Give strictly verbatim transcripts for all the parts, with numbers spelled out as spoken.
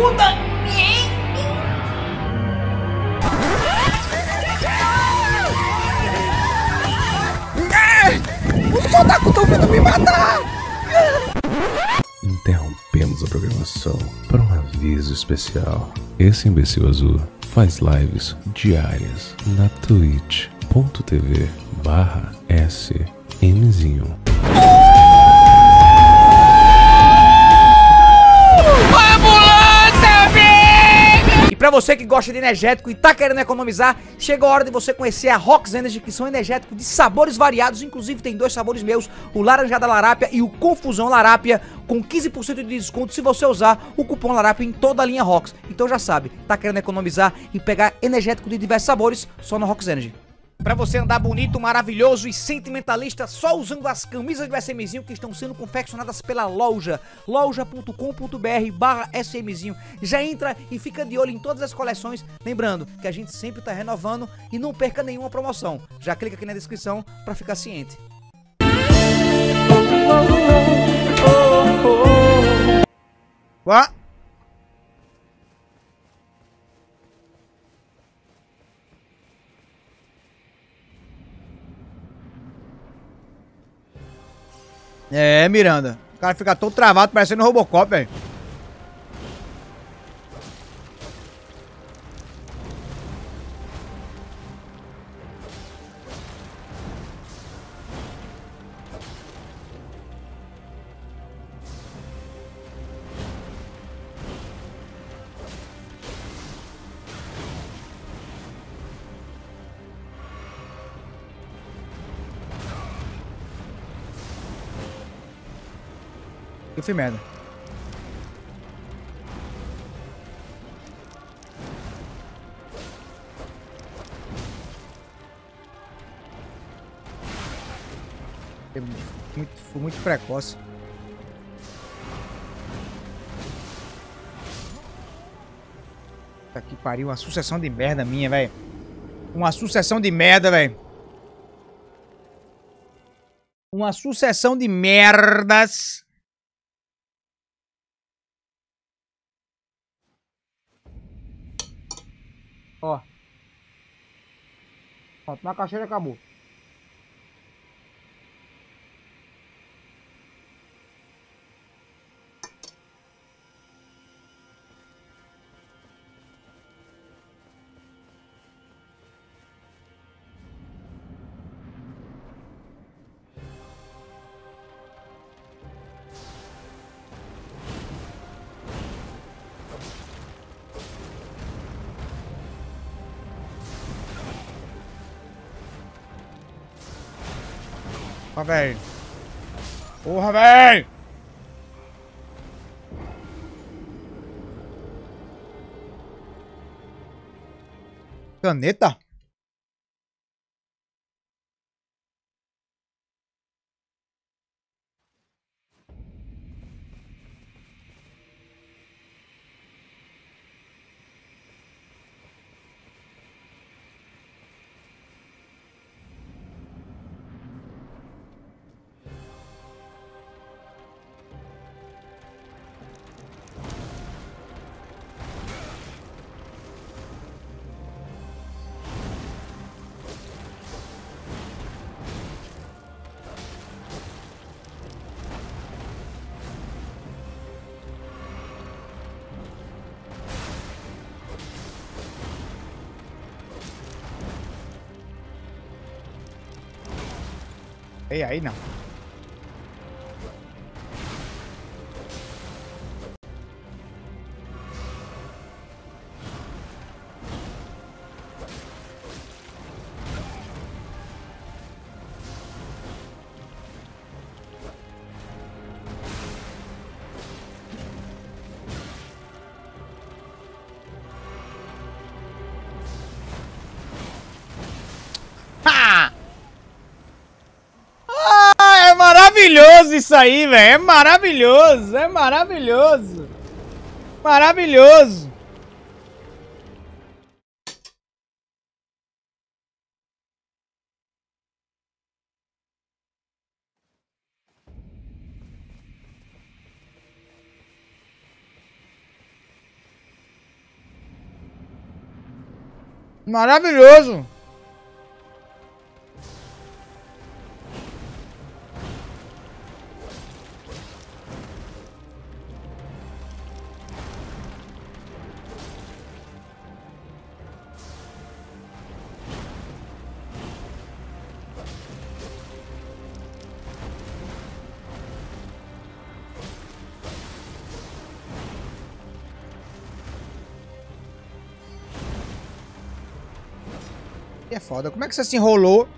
ajuda! Os otaku estão vindo me matar! Interrompemos a programação para um aviso especial. Esse imbecil azul faz lives diárias na twitch.tv barra smzinho. Pra você que gosta de energético e tá querendo economizar, chega a hora de você conhecer a Rox Energy, que são energéticos de sabores variados. Inclusive tem dois sabores meus, o Laranjada Larápia e o Confusão Larápia, com quinze por cento de desconto se você usar o cupom Larápia em toda a linha Rox. Então já sabe, tá querendo economizar e pegar energético de diversos sabores, só na Rox Energy. Pra você andar bonito, maravilhoso e sentimentalista, só usando as camisas do SMzinho que estão sendo confeccionadas pela loja, loja ponto com ponto br barra smzinho. Já entra e fica de olho em todas as coleções, lembrando que a gente sempre tá renovando e não perca nenhuma promoção. Já clica aqui na descrição pra ficar ciente. Ué? É, Miranda. O cara fica todo travado, parecendo um Robocop, velho. Que foi merda. Foi muito, foi muito precoce. Puta que pariu, uma sucessão de merda minha, velho. Uma sucessão de merda, velho. Uma sucessão de merdas. Ó. Ó, na caixinha acabou. Porra, velho. Porra, velho. Caneta? Ei, aí não. Maravilhoso isso aí, velho. É maravilhoso. É maravilhoso. Maravilhoso. Maravilhoso. É foda. Como é que você se enrolou?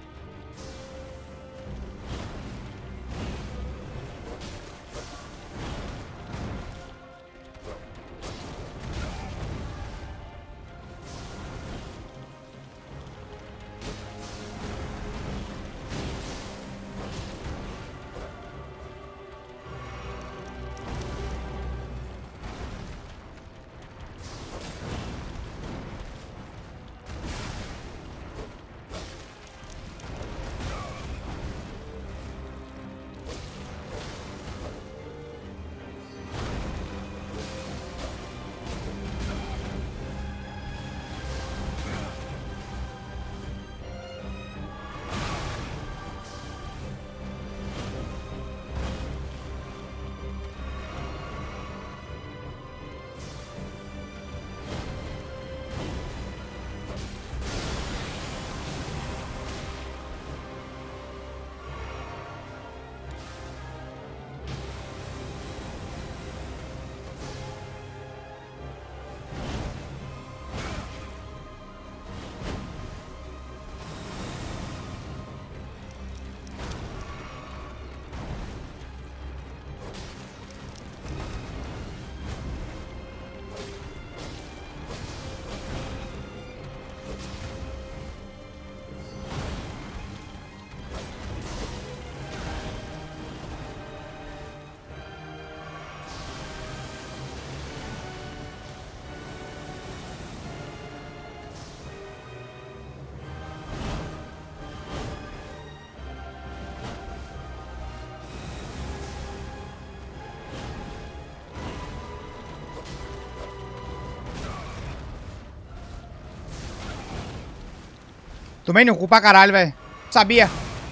Tomei no cu pra caralho, velho. Sabia.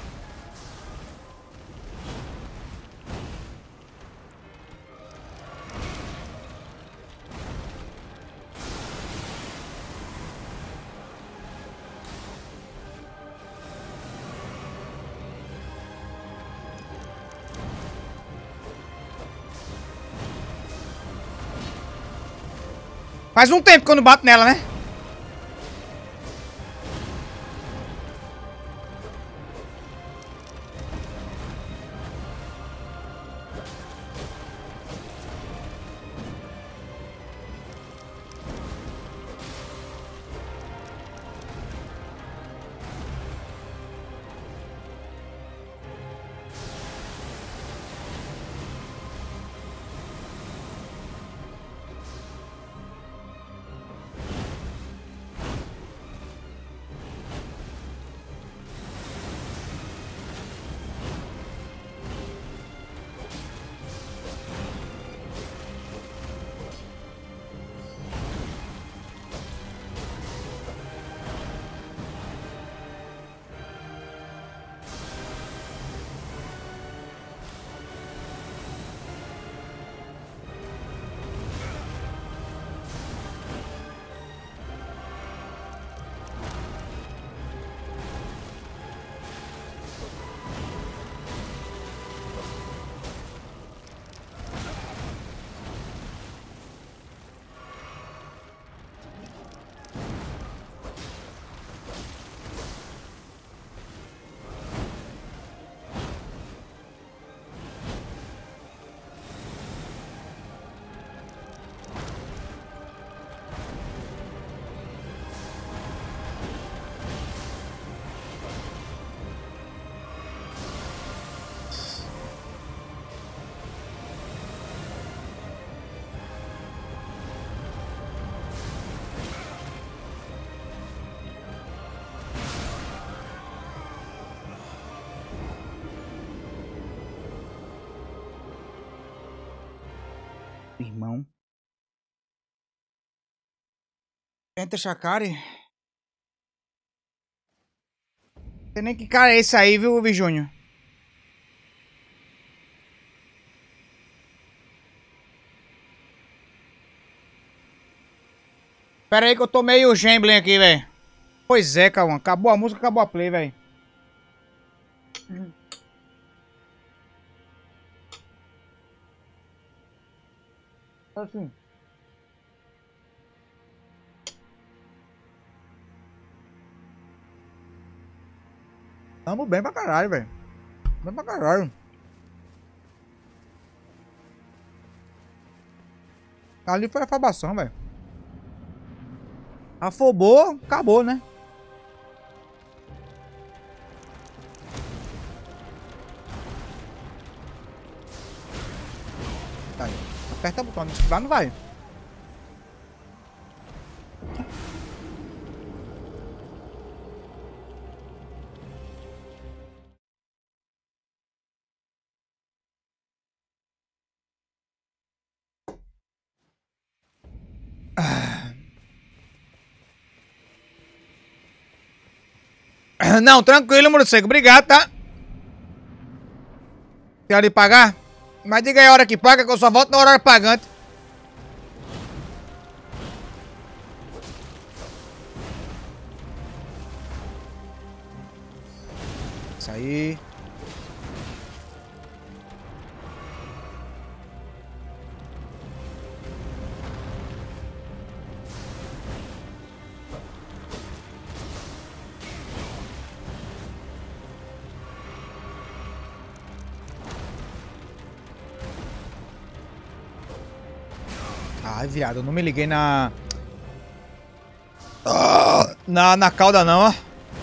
Faz um tempo que eu não bato nela, né? Irmão. Enter Shakari. Tem nem que cara é esse aí, viu, Vi Júnior? Pera aí que eu tô meio gambling aqui, velho. Pois é, Cauã. Acabou a música, acabou a play, velho. Assim. Tamo bem pra caralho, velho. Bem pra caralho. Ali foi afobação, velho. Afobou, acabou, né? Tá aí. Aperta o botão, lá não vai. Não, tranquilo, morcego. Obrigado, tá? Tem hora de pagar? Mas diga aí a hora que paga, que eu só volto na hora pagante. Isso aí. Ai, viado, eu não me liguei na... Ah, na, na cauda não, ó.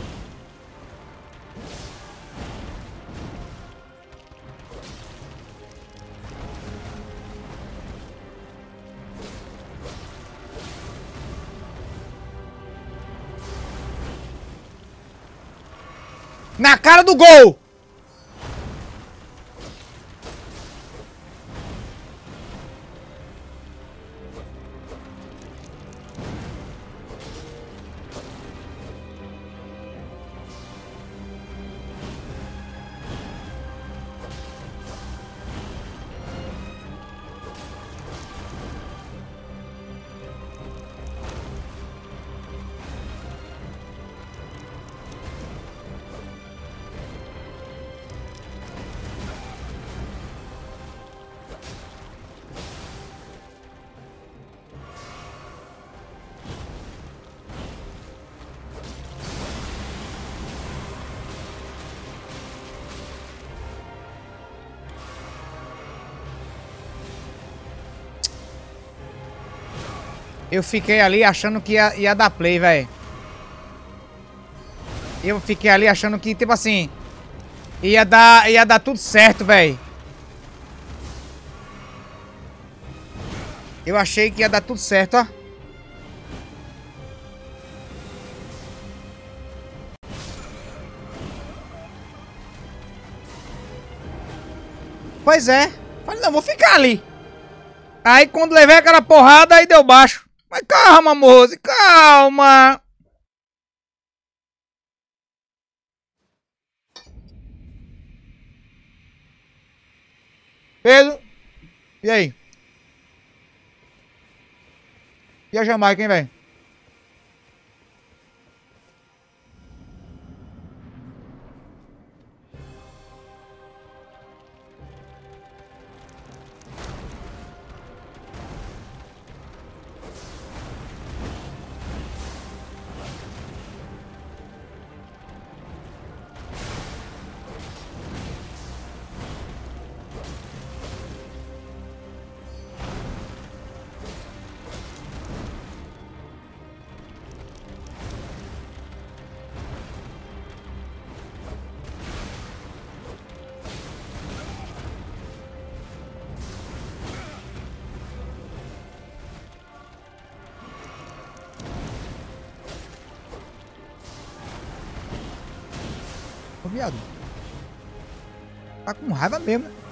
Na cara do gol! Eu fiquei ali achando que ia, ia dar play, velho. Eu fiquei ali achando que, tipo assim, ia dar, ia dar tudo certo, velho. Eu achei que ia dar tudo certo, ó. Pois é. Falei, não, vou ficar ali. Aí quando levei aquela porrada, aí deu baixo. Mas calma, moço, calma. Pedro. E aí? E a Jamaica, hein, velho? Ô, viado. Tá com raiva mesmo, né?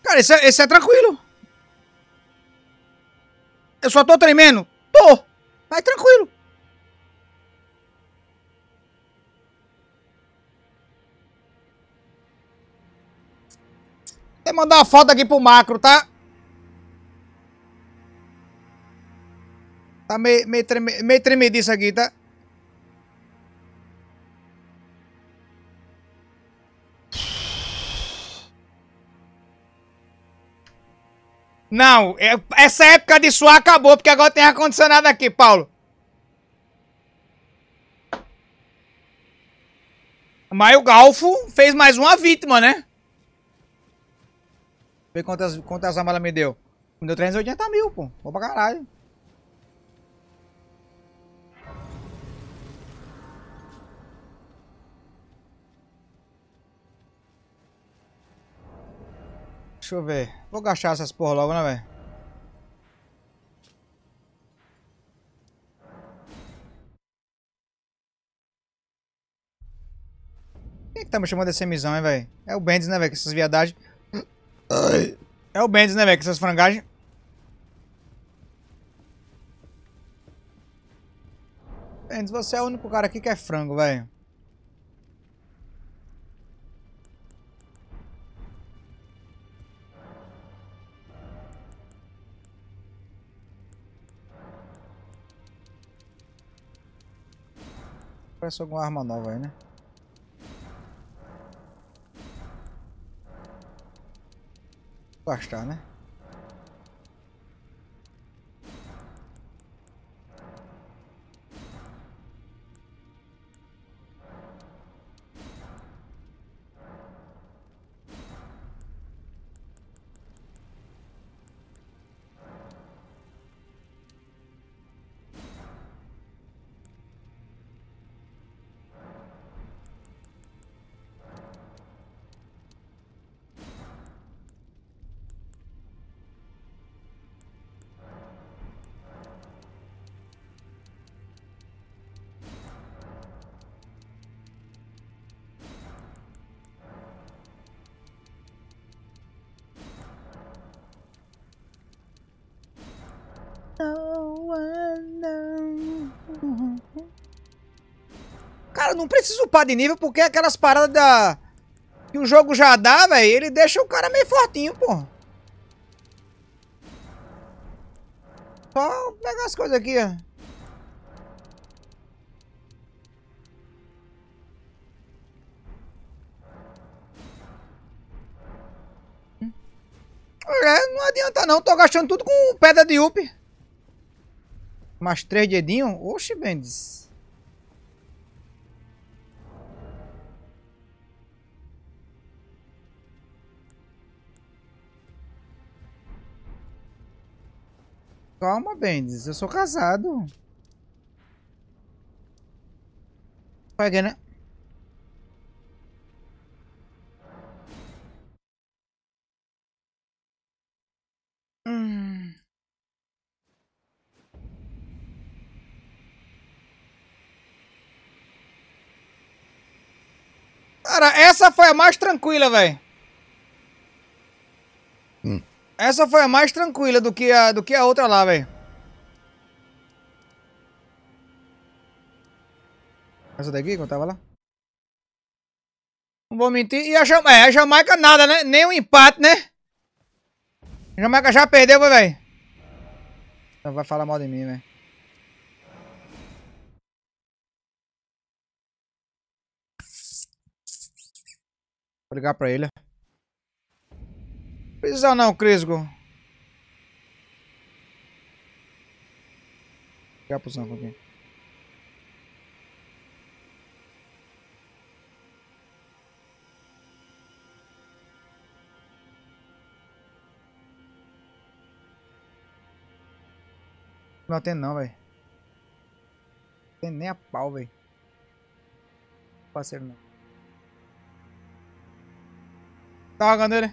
Cara, esse é, esse é tranquilo. Eu só tô tremendo. Tô. Mas tranquilo. Vou mandar uma foto aqui pro macro, tá? Tá meio, meio, treme, meio tremediço aqui, tá? Não, essa época de suar acabou, porque agora tem ar-condicionado aqui, Paulo. Mas o Galfo fez mais uma vítima, né? Vê quantas, quantas armas ela me deu. Me deu trezentos e oitenta mil, pô. Vou pra caralho. Deixa eu ver. Vou gastar essas porra logo, né, velho? Quem é que tá me chamando dessa emissão, hein, velho? É o Bendis, né, velho? Com essas viadagens. Ai. É o Bendis, né, velho? Com essas frangagens. Bendis, você é o único cara aqui que é frango, velho. Parece alguma arma nova aí, né? Vou gastar, né? Cara, não preciso upar de nível porque aquelas paradas da... que o jogo já dá, velho, ele deixa o cara meio fortinho, pô. Só pegar as coisas aqui, ó. É, não adianta não, tô gastando tudo com pedra de up. Mais três dedinhos? Oxe, Bendis. Calma, Bendis, eu sou casado. Pega, né? Hum. Cara, essa foi a mais tranquila, velho. Hum. Essa foi a mais tranquila do que a, do que a outra lá, velho. Essa daqui que eu tava lá? Não vou mentir. E a, Jam é, a Jamaica nada, né? Nem um empate, né? A Jamaica já perdeu, velho. Não vai falar mal de mim, velho. Vou ligar pra ele. Precisa não, Crisgo. Ligar pro Zanco aqui. Não atendo não, velho. Não tem nem a pau, velho. Parceiro não. Tá rogando ele?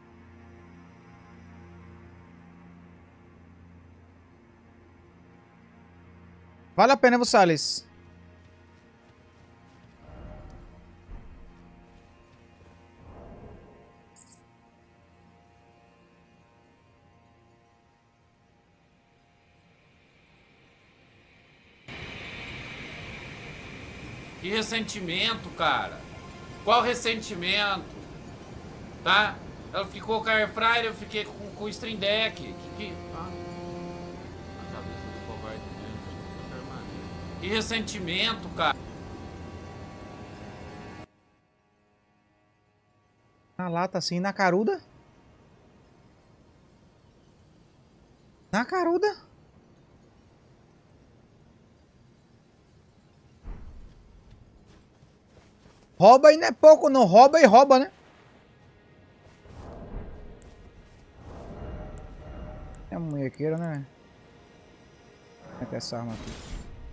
Vale a pena você, Alice. Que ressentimento, cara. Qual ressentimento? Tá? Ela ficou com a Airfryer, eu fiquei com, com o Stream Deck. Que, que... Ah. A cabeça do covarde mesmo. Que ressentimento, cara. Na lata assim, na caruda? Na caruda? Rouba e não é pouco, não. Rouba e rouba, né? É uma munhequeira, né? Como é que é essa arma aqui?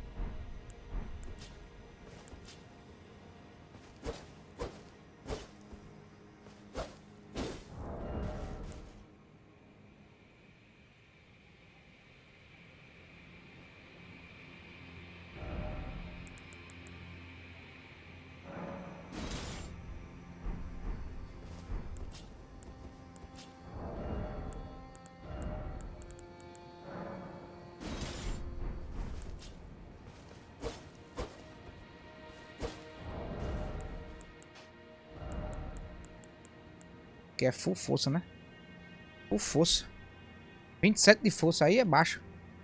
Que é full força, né? Full força. vinte e sete de força aí é baixo.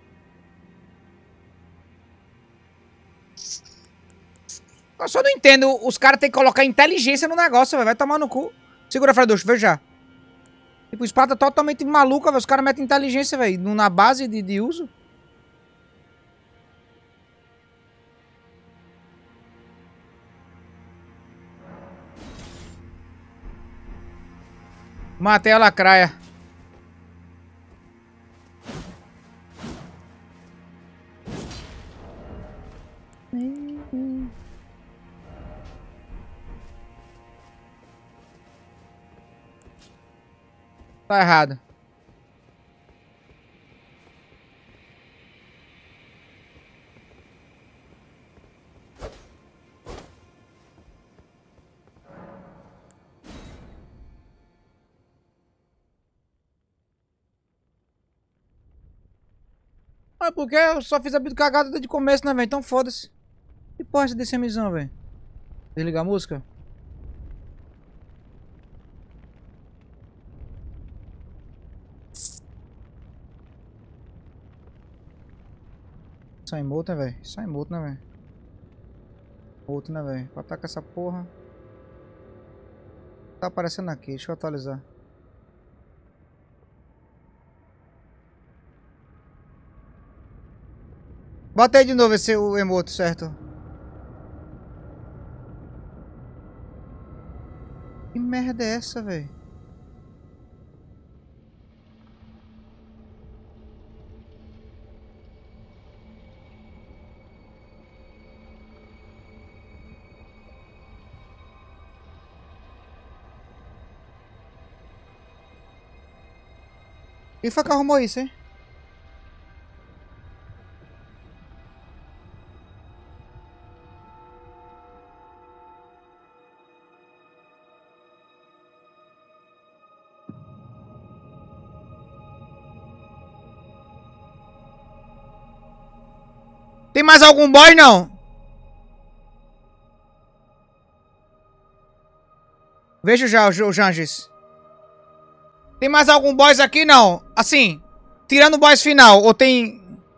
Eu só não entendo. Os caras têm que colocar inteligência no negócio, véio. Vai tomar no cu. Segura, Freducho, veja já. Tipo, espada totalmente maluca, velho. Os caras metem inteligência, velho. Na base de, de uso. Matei a lacraia. Tá errado. Ah, porque eu só fiz a vida cagada desde o começo, né, velho? Então foda-se. Que porra é essa desse missão, velho? Desligar a música? Sai moto, né, velho? Sai moto, né, velho? Outro, né, velho? Pra atacar essa porra. Tá aparecendo aqui, deixa eu atualizar. Bota aí de novo esse o emote, certo? Que merda é essa, velho? Quem foi que arrumou isso, hein? Tem mais algum boy, não? Veja já, o Janges. Tem mais algum boss aqui, não? Assim, tirando o boss final, ou tem...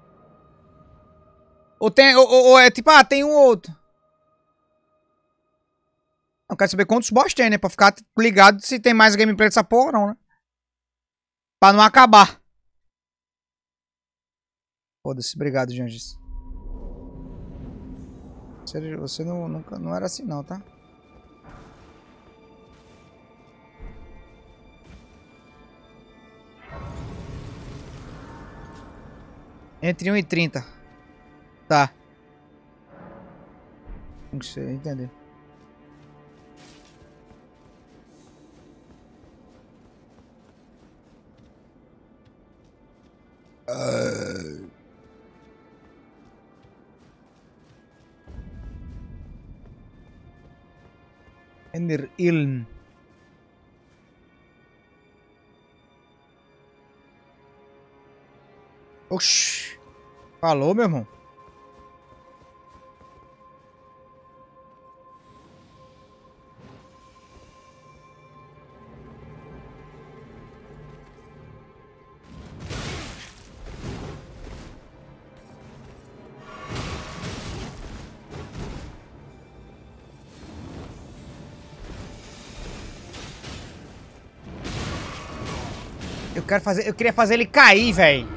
Ou tem... Ou, ou, ou é tipo, ah, tem um outro. Não quero saber quantos boss tem, né? Pra ficar ligado se tem mais gameplay dessa porra ou não, né? Pra não acabar. Foda-se, obrigado, Janges. Você, você não, nunca, não era assim não, tá? Entre um e trinta. Tá. Não sei, entender. Uh... Ender Iln. Oxi. Falou, meu irmão. Eu quero fazer... Eu queria fazer ele cair, velho.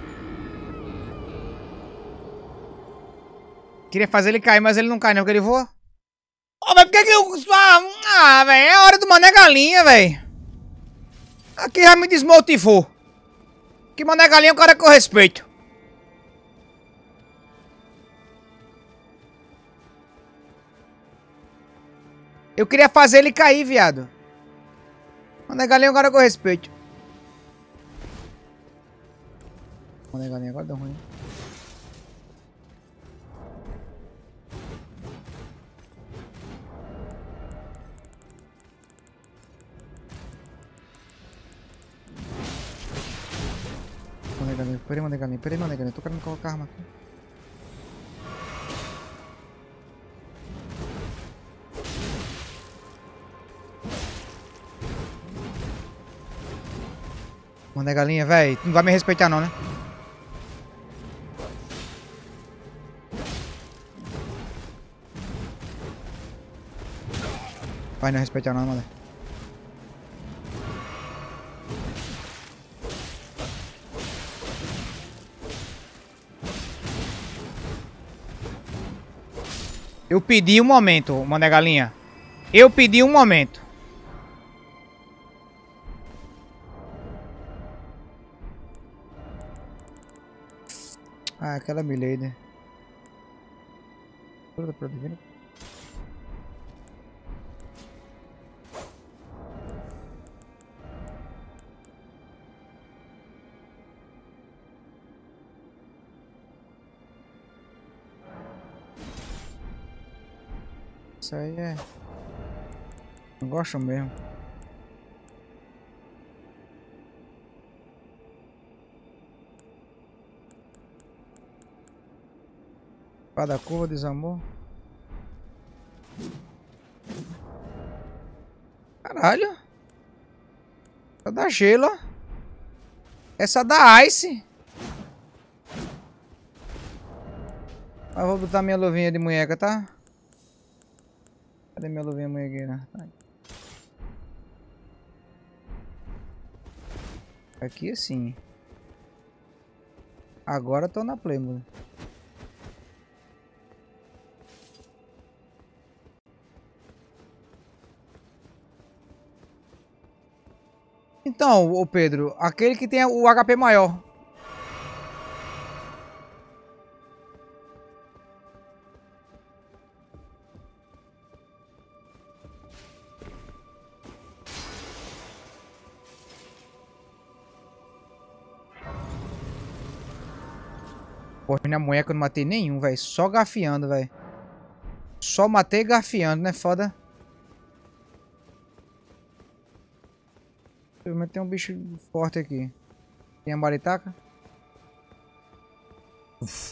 Queria fazer ele cair, mas ele não cai não, porque ele voa. Ô, oh, mas por que que eu... Ah, ah velho, é hora do Mané Galinha, velho. Aqui já me desmotivou. Que Mané Galinha é um cara que eu respeito. Eu queria fazer ele cair, viado. Mané Galinha é um cara que eu respeito. Mané Galinha agora deu ruim. Mané Galinha, peraí, Mané Galinha, peraí, Mané Galinha. Tô querendo colocar arma aqui. Mané Galinha, velho. Não vai me respeitar não, né? Vai não respeitar não, Mané. Eu pedi um momento, Mané Galinha. Eu pedi um momento. Ah, aquela Milady. Toda pra divina. Isso aí é... Não gosto mesmo. Da curva, desamor. Caralho. Essa da gelo. Essa da ice. Eu vou botar minha luvinha de munheca, tá? Cadê minha luvinha munhequeira? Aqui assim. Agora eu tô na play, mano. Então, ô Pedro, aquele que tem o H P maior. Porra, minha munheca eu não matei nenhum, velho. Só gafiando, velho. Só matei gafiando, né? Foda. Mas tem um bicho forte aqui. Tem a maritaca? Uf.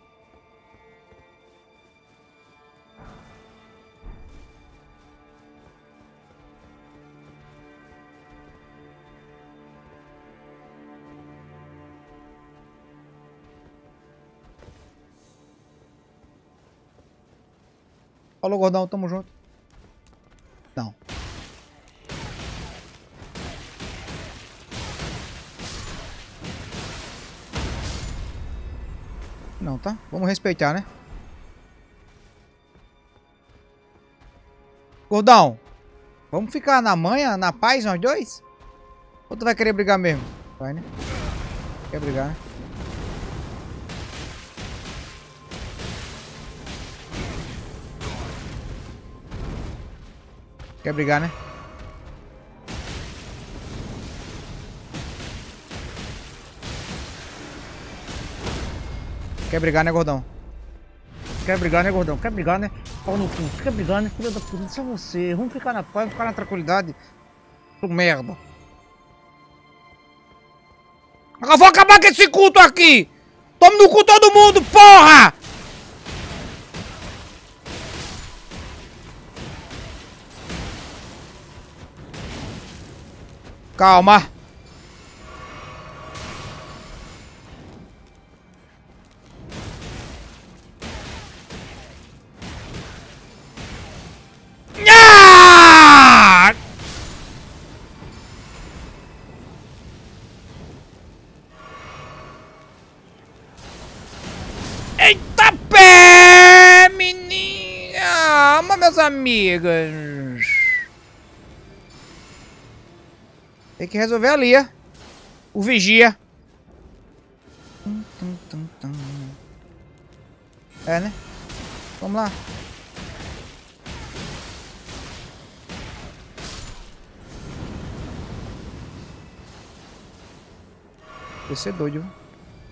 Falou, gordão, tamo junto. Não. Não, tá? Vamos respeitar, né? Gordão, vamos ficar na manha, na paz, nós dois? Ou tu vai querer brigar mesmo? Vai, né? Quer brigar, né? Quer brigar, né? Quer brigar, né, gordão? Quer brigar, né, gordão? Quer brigar, né? Pau no cu. Quer brigar, né? Filha da puta, isso é você. Vamos ficar na paz, vamos ficar na tranquilidade. Tô merda. Eu vou acabar com esse culto aqui! Tome no cu todo mundo, porra! Calma. meus amigos. Tem que resolver ali, ó. O vigia. É, né? Vamos lá. Vai ser doido, viu?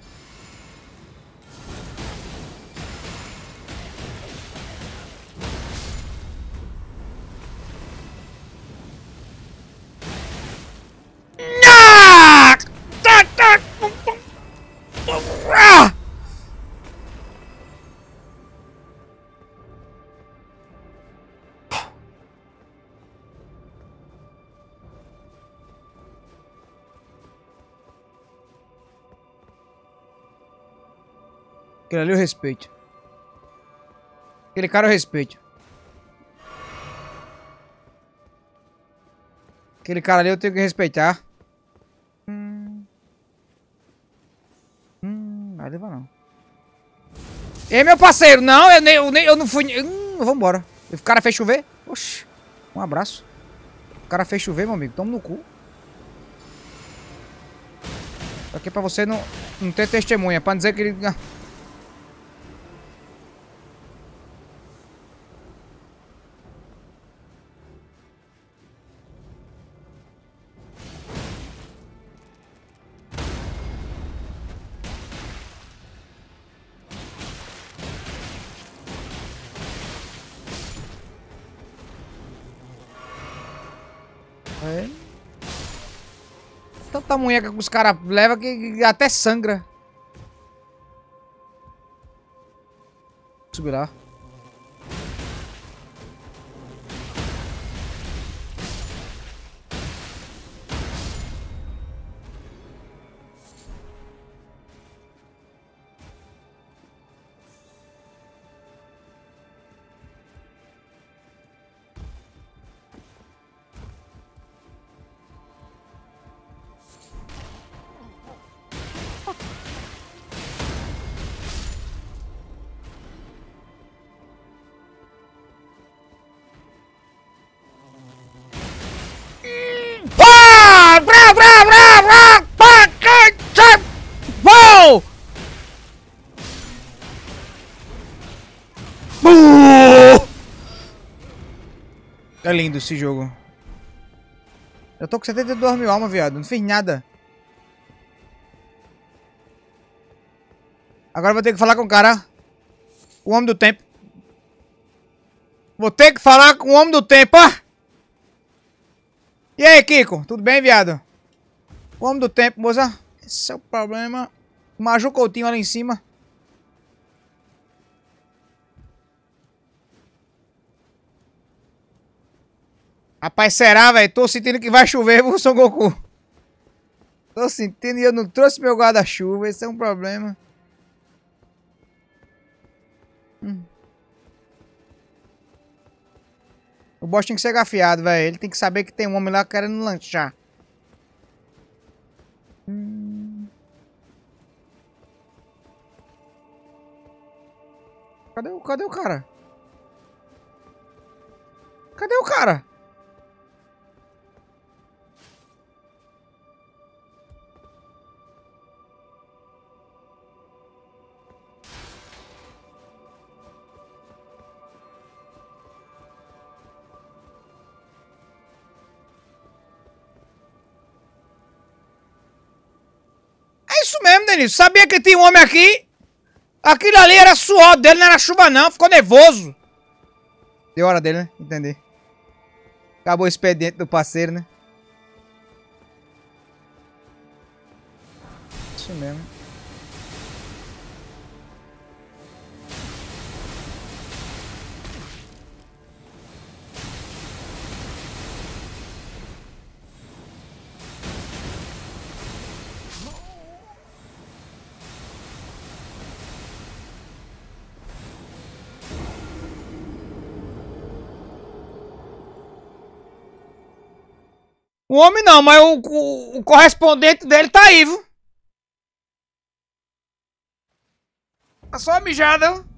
Aquele ali eu respeito. Aquele cara eu respeito. Aquele cara ali eu tenho que respeitar. Hum. Hum, vai levar não. Ei, meu parceiro, não, eu nem, eu, nem, eu não fui... Hum, vambora. O cara fez chover? Oxi. Um abraço. O cara fez chover, meu amigo. Toma no cu. Aqui pra você não, não ter testemunha. Pra dizer que ele... É. Tanta munheca que os caras levam que, que até sangra. Subir lá. É lindo esse jogo. Eu tô com setenta e dois mil almas, viado. Não fiz nada. Agora eu vou ter que falar com o cara. O homem do tempo. Vou ter que falar com o homem do tempo, ó. E aí, Kiko? Tudo bem, viado? O homem do tempo, moça. Esse é o problema. O Maju Coutinho lá em cima. Rapaz, será, velho? Tô sentindo que vai chover, viu, Son Goku? Tô sentindo e eu não trouxe meu guarda-chuva. Esse é um problema. Hum. O boss tem que ser gafiado, velho. Ele tem que saber que tem um homem lá querendo lanchar. Hum. Cadê o, cadê o cara? Cadê o cara? Isso mesmo, Denise. Sabia que tinha um homem aqui? Aquilo ali era suor dele, não era chuva não. Ficou nervoso. Deu hora dele, né? Entendi. Acabou o expediente do parceiro, né? Isso mesmo. O homem não, mas o, o, o correspondente dele tá aí, viu? Tá só uma mijada, viu?